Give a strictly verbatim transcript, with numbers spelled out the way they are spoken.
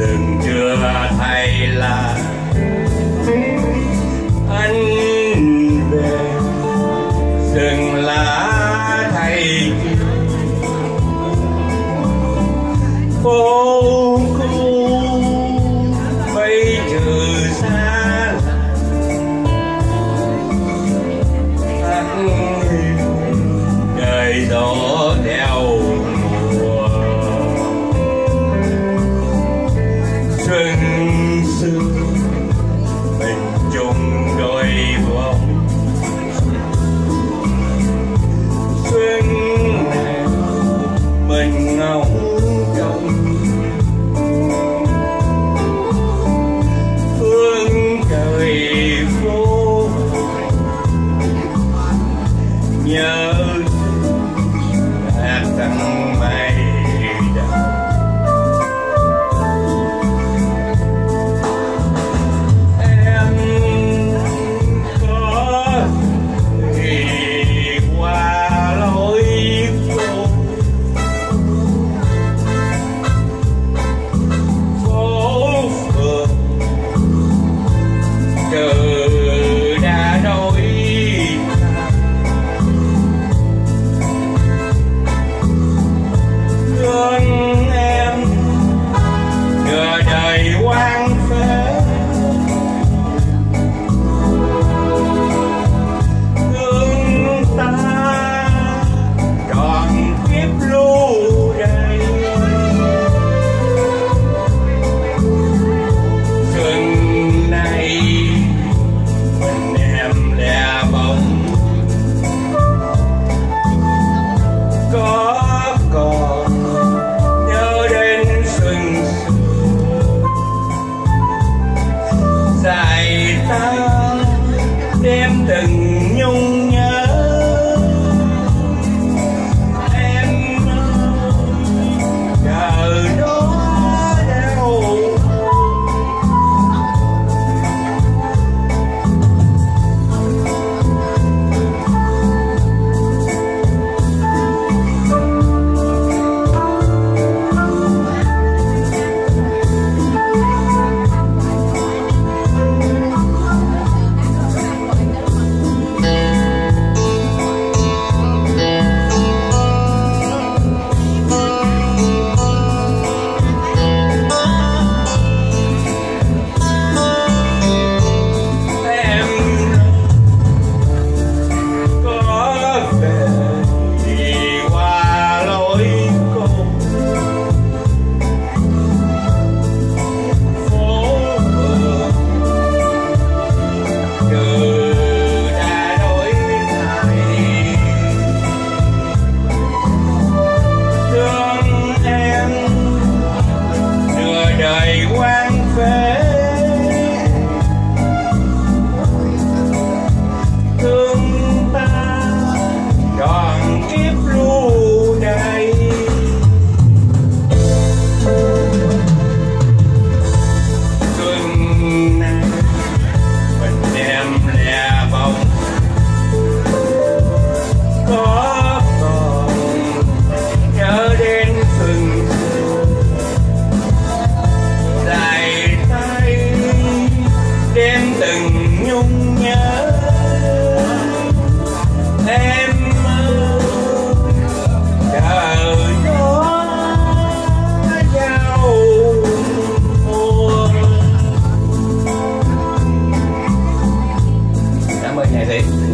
rừng chưa thay lá, anh về rừng lá thay phố cũ bây giờ xa anh đời gió theo mùa xuân xưa mình chung đôi bóng xuân này mình ngóng trông phương trời phố nhớ hạt tặng mây đào. Em có thì qua lối phố, phố phường chờ đã đôi thương em nửa đời hoang phế, thương ta trọn kiếp lưu đầy. Xuân này mình em lẻ bóng có còn nhớ đến xuân xưa dài ta đêm từng nhung nhớ. Em chờ đó đâu đời hoang phế, thương ta trọn kiếp lưu đầy. Xuân này mình em lẻ bóng có còn nhớ đến xuân dài tay đêm từng nhung nhớ. Em chờ gió giao mùa. Cảm ơn nhạc sĩ.